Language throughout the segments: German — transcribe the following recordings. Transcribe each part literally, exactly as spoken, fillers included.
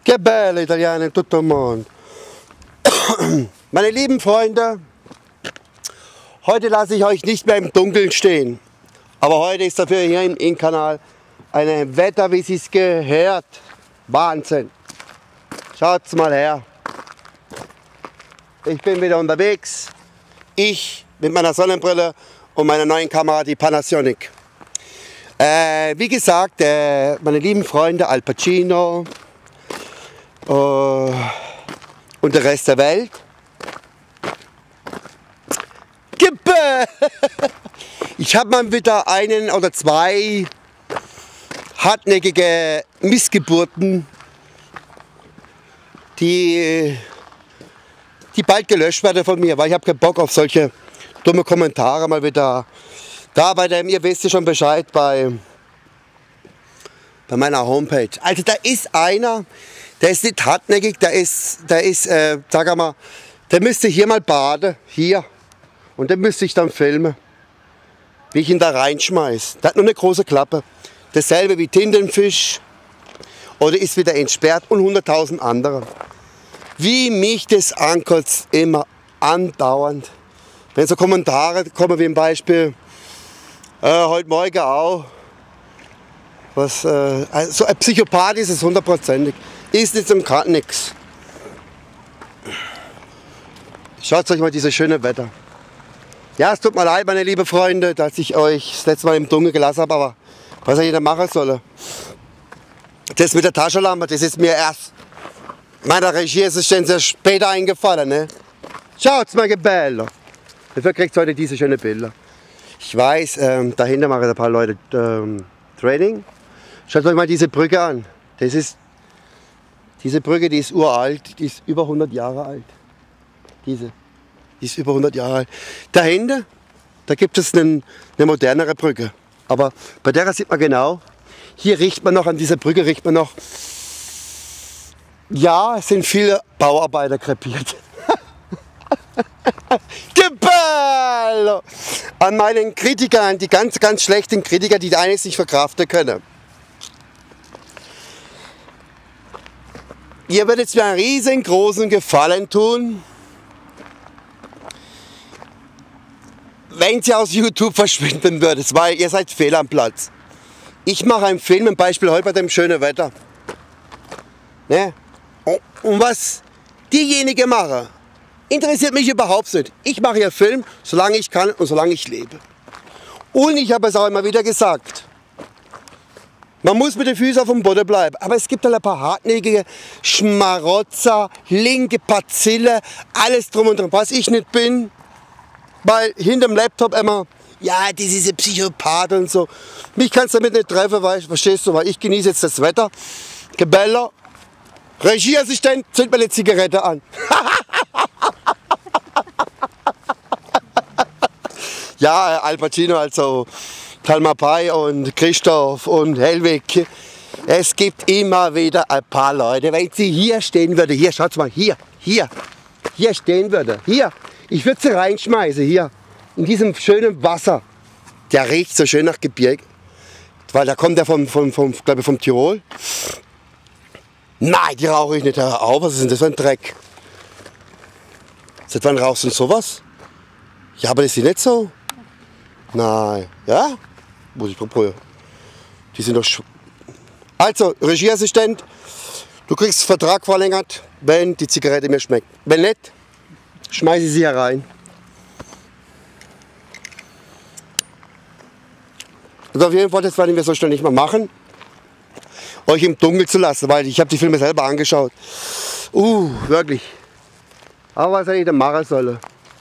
Che bello Italiano in tutto il mondo. Meine lieben Freunde, heute lasse ich euch nicht mehr im Dunkeln stehen. Aber heute ist dafür hier im Inn-Kanal ein Wetter, wie es sich gehört. Wahnsinn. Schaut's mal her. Ich bin wieder unterwegs. Ich mit meiner Sonnenbrille und meiner neuen Kamera, die Panasonic. Äh, wie gesagt, äh, meine lieben Freunde Al Pacino äh, und der Rest der Welt. Gippe! Ich habe mal wieder einen oder zwei hartnäckige Missgeburten, die, die bald gelöscht werden von mir, weil ich habe keinen Bock auf solche dumme Kommentare mal wieder. Da bei dem, ihr wisst ja schon Bescheid, bei, bei meiner Homepage. Also da ist einer, der ist nicht hartnäckig, der ist, der ist, äh, sag mal, der müsste hier mal baden, hier. Und den müsste ich dann filmen, wie ich ihn da reinschmeiße. Der hat nur eine große Klappe. Dasselbe wie Tintenfisch oder ist wieder entsperrt und hunderttausend andere. Wie mich das ankotzt, immer andauernd. Wenn so Kommentare kommen wie im Beispiel, äh, heute Morgen auch, was, äh, also ein Psychopath ist es hundertprozentig, ist nicht und kann nichts. Schaut euch mal dieses schöne Wetter. Ja, es tut mir leid, meine lieben Freunde, dass ich euch das letzte Mal im Dunkeln gelassen habe, aber was soll ich denn machen soll? Das mit der Taschenlampe, das ist mir erst meiner Regieassistenz sehr später eingefallen. Ne? Schaut's mal, Gebello. Dafür kriegt ihr heute diese schönen Bilder. Ich weiß, ähm, dahinter machen ein paar Leute ähm, Training. Schaut euch mal diese Brücke an. Das ist, diese Brücke, die ist uralt, die ist über hundert Jahre alt. Diese, die ist über hundert Jahre alt. Dahinter, da gibt es einen, eine modernere Brücke. Aber bei der sieht man genau, hier riecht man noch, an dieser Brücke riecht man noch, ja, es sind viele Bauarbeiter krepiert. Gebello! An meinen Kritikern, die ganz, ganz schlechten Kritiker, die eines nicht verkraften können. Ihr würdet mir einen riesengroßen Gefallen tun, wenn sie aus YouTube verschwinden würdet, weil ihr seid fehl am Platz. Ich mache einen Film, ein Beispiel heute bei dem schönen Wetter. Ne? Und was diejenigen machen, interessiert mich überhaupt nicht. Ich mache hier Film, solange ich kann und solange ich lebe. Und ich habe es auch immer wieder gesagt, man muss mit den Füßen auf dem Boden bleiben. Aber es gibt halt ein paar hartnäckige Schmarotzer, linke Bazille, alles drum und dran, was ich nicht bin. Weil hinterm Laptop immer, ja, das ist ein Psychopath und so. Mich kannst du damit nicht treffen, weil, verstehst du, weil ich genieße jetzt das Wetter. Gebello, Regieassistent, zünd mir eine Zigarette an. Ja, Al Pacino, also Talma Pai und Christoph und Helwig. Es gibt immer wieder ein paar Leute, wenn sie hier stehen würde, hier, schaut mal, hier, hier, hier stehen würde, hier. Ich würde sie reinschmeißen, hier, in diesem schönen Wasser. Der riecht so schön nach Gebirge, weil da kommt der vom, vom, vom, glaube ich, vom Tirol. Nein, die rauche ich nicht auf, was ist denn das für ein Dreck? Seit wann rauchst du denn sowas? Ja, aber das ist nicht so. Nein, ja? Muss ich probieren. Die sind doch sch Also, Regieassistent, du kriegst Vertrag verlängert, wenn die Zigarette mir schmeckt. Wenn nicht, schmeiße ich sie herein. Und auf jeden Fall, das werden wir so schnell nicht mehr machen, euch im Dunkeln zu lassen, weil ich habe die Filme selber angeschaut. Uh, wirklich. Aber was hätte ich denn machen sollen?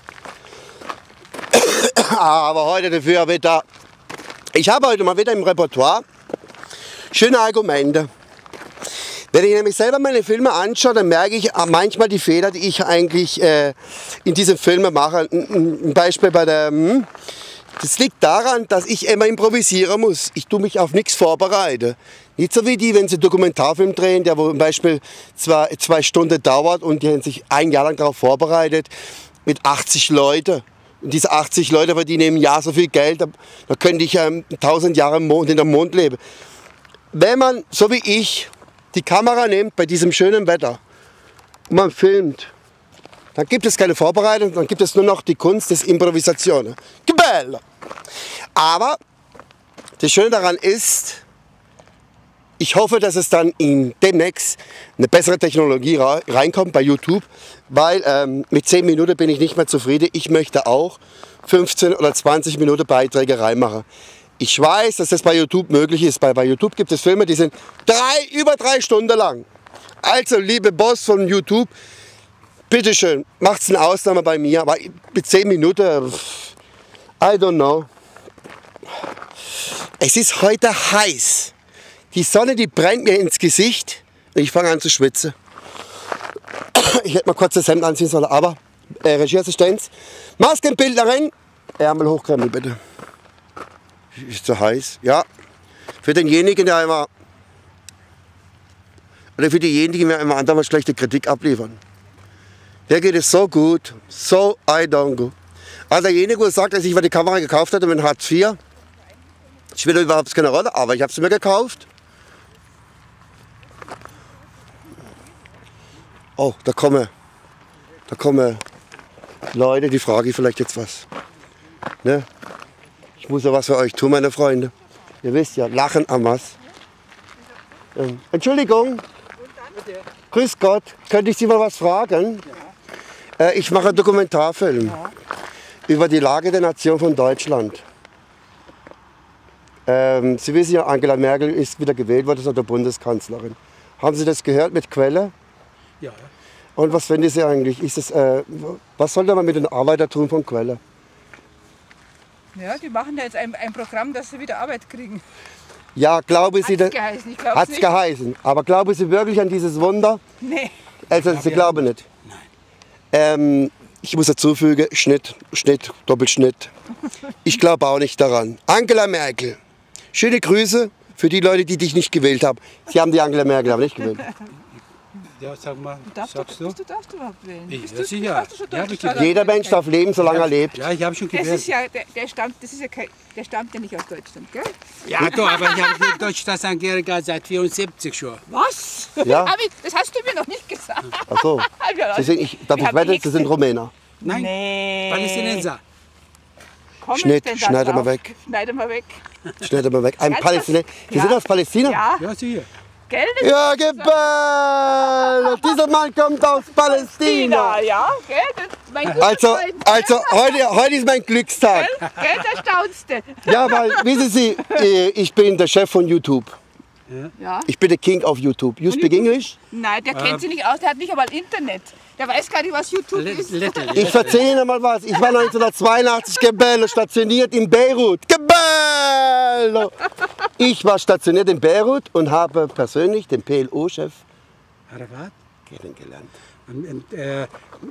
Aber heute dafür wieder, ich habe heute mal wieder im Repertoire schöne Argumente. Wenn ich nämlich selber meine Filme anschaue, dann merke ich manchmal die Fehler, die ich eigentlich äh, in diesen Filmen mache. Ein Beispiel bei der, hm, das liegt daran, dass ich immer improvisieren muss. Ich tue mich auf nichts vorbereiten. Nicht so wie die, wenn sie einen Dokumentarfilm drehen, der wo zum Beispiel zwei, zwei Stunden dauert und die haben sich ein Jahr lang darauf vorbereitet, mit achtzig Leuten. Und diese achtzig Leute verdienen im Jahr so viel Geld, da, da könnte ich ähm, tausend Jahre im Mond, in der Mond leben. Wenn man, so wie ich, die Kamera nimmt bei diesem schönen Wetter und man filmt, dann gibt es keine Vorbereitung, dann gibt es nur noch die Kunst des Improvisationen. Gebell! Aber das Schöne daran ist, ich hoffe, dass es dann in demnächst eine bessere Technologie reinkommt bei YouTube, weil ähm, mit zehn Minuten bin ich nicht mehr zufrieden. Ich möchte auch fünfzehn oder zwanzig Minuten Beiträge reinmachen. Ich weiß, dass das bei YouTube möglich ist. Bei, bei YouTube gibt es Filme, die sind drei, über drei Stunden lang. Also, liebe Boss von YouTube, bitteschön, macht's eine Ausnahme bei mir, aber mit zehn Minuten, I don't know. Es ist heute heiß. Die Sonne, die brennt mir ins Gesicht und ich fange an zu schwitzen. Ich hätte mal kurz das Hemd anziehen sollen, aber äh, Regieassistenz, Maskenbildnerin, Ärmel hochkrempeln bitte. Ist so heiß, ja. Für denjenigen, der immer, oder für diejenigen, die immer andauernd schlechte Kritik abliefern. Der geht es so gut, so I don't go. Also derjenige, der sagt, dass ich die Kamera gekauft hatte mit Hartz vier, spielt überhaupt keine Rolle, aber ich habe sie mir gekauft. Oh, da kommen, da kommen Leute, die fragen vielleicht jetzt was. Ne? Ich muss ja was für euch tun, meine Freunde. Ihr wisst ja, lachen am was. Ähm, Entschuldigung, grüß Gott, könnte ich Sie mal was fragen? Ja. Äh, ich mache einen Dokumentarfilm ja. über die Lage der Nation von Deutschland. Ähm, Sie wissen ja, Angela Merkel ist wieder gewählt worden als Bundeskanzlerin. Haben Sie das gehört mit Quelle? Ja. Und was finden Sie eigentlich? Ist das, äh, was soll man mit den Arbeitern tun von Quelle? Ja, die machen ja jetzt ein, ein Programm, dass sie wieder Arbeit kriegen. Ja, glaube Sie, hat's geheißen, ich glaub's hat's nicht. geheißen. Aber glauben Sie wirklich an dieses Wunder? Nee. Also, Sie glauben nicht? Nein. Ähm, ich muss dazufügen, Schnitt, Schnitt, Doppelschnitt. Ich glaube auch nicht daran. Angela Merkel. Schöne Grüße für die Leute, die dich nicht gewählt haben. Sie haben die Angela Merkel aber nicht gewählt. Ja, sag mal, Du darfst, sagst du? du? Du darfst überhaupt wählen. Ich, Bist ja, du, sicher. hast du schon Ja, Deutsch- hab ich Jeder Mensch darf leben, solange er lebt. Ja, ich habe schon Das gewählt. ist ja, der, der, stammt, das ist ja kein, der stammt ja nicht aus Deutschland, gell? Ja, doch, aber ich habe Deutschstaatsangehöriger seit vierundsiebzig schon. Was? Ja. Hab ich, das hast du mir noch nicht gesagt. Ach so. Hab ich auch Sie sind, ich darf Ich ich hab wetten, die Sie sind Hexe. Rumäner. Nein, Nee. Palästinenser. Komm ich Schnitt, denn da schneide mal drauf? weg. Schneide mal weg. Schneid mal weg. Ein Ganz Palästinenser. Sie ja. sind aus Palästina? Ja, Ja, sicher. gell? Das Ja, Gebell! Dieser Mann kommt aus Palästina. China, ja, gell? Das, mein guter Also, Freund, also heute, heute ist mein Glückstag. gell? Gell, der staunste. Ja, weil, wissen Sie, äh, ich bin der Chef von YouTube. Ja. Ich bin der King of YouTube. You speak English? Nein, der kennt sich nicht aus, der hat nicht einmal Internet. Der weiß gar nicht, was YouTube Let- ist. Little. Ich erzähle Ihnen mal was. Ich war neunzehnhundertzweiundachtzig Gebell stationiert in Beirut. Gebell! Ich war stationiert in Beirut und habe persönlich den P L O-Chef Arafat? kennengelernt. Und, und, äh,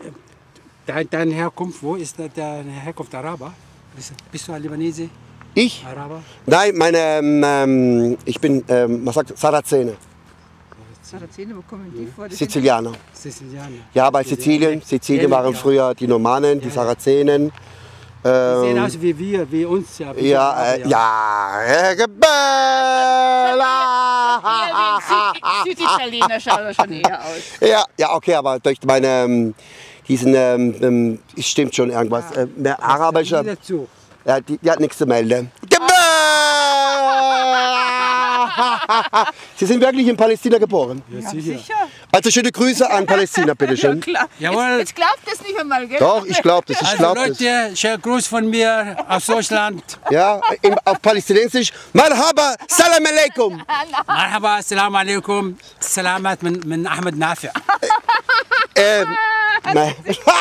dein, deine Herkunft, wo ist der- deine Herkunft Araber? Bist, bist du ein Libanese? Ich? Araber? Nein, meine, ähm, ich bin, ähm, man sagt Sarazene, Sarazene, wo kommen die vor? Das sind- Sizilianer. Sizilianer. Ja, bei Sizilien. Sizilien waren früher die Normannen, die Sarazenen. Die sehen Ähm, aus wie wir, wie uns. Ja, wie ja, Araber, äh, ja, äh, Gebell! Eher wie Süd- Süditaliener schaut er schon eher aus. Ja, ja, okay, aber durch meine, ähm, diesen, ähm, ähm, es stimmt schon irgendwas, äh, mehr arabischer, Die dazu. ja, die, die hat nichts zu melden. Gebell! Sie sind wirklich in Palästina geboren. Ja, Ja, sicher. sicher. Also schöne Grüße an Palästina, Ja, bitteschön. klar. Jawohl. Jetzt, jetzt glaubt es nicht einmal, gell? Doch, ich glaube das, ich Also glaube das. Leute, schönen Gruß von mir aus Deutschland. Ja, im, auf Palästinensisch. Marhaba, salam alaikum. Marhaba, assalamu alaikum. Salamat min, min Ahmed Nafi. Ähm, nein. Du bist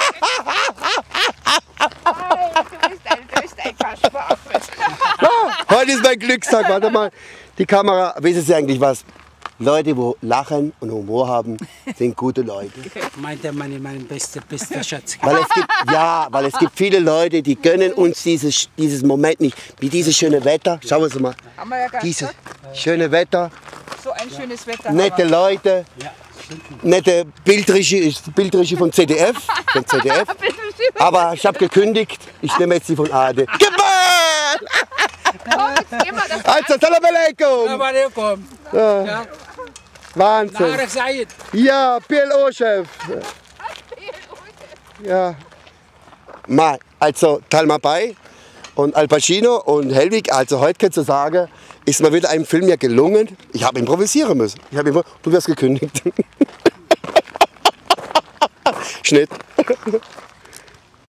ein, du bist ein Kasperl. Heute ist mein Glückstag, warte mal. Die Kamera, wissen Sie eigentlich was? Leute, die lachen und Humor haben, sind gute Leute. Meint er meine, meine beste, beste Schatz. Weil es gibt, ja, weil es gibt viele Leute, die gönnen uns dieses, dieses Moment nicht. Wie dieses schöne Wetter. Schauen Sie mal. Haben wir ja gar nicht Dieses gesagt. schöne Wetter, So ein schönes Wetter. nette haben Leute, Ja, stimmt. nette Bildregie, Bildregie von Z D F. Von Z D F. wir. Aber ich habe gekündigt, ich nehme jetzt die von A R D. Gebell! Komm, jetzt gehen wir das Also, salam alaikum! Assalamu alaikum. Ja. Wahnsinn. Narek Said. Ja, P L O-Chef. Ja. Mal, also Talma Bay und Al Pacino und Helwig, also heute kannst du sagen, ist mir wieder ein Film ja gelungen. Ich habe improvisieren müssen. Ich habe impro du wirst gekündigt. Schnitt.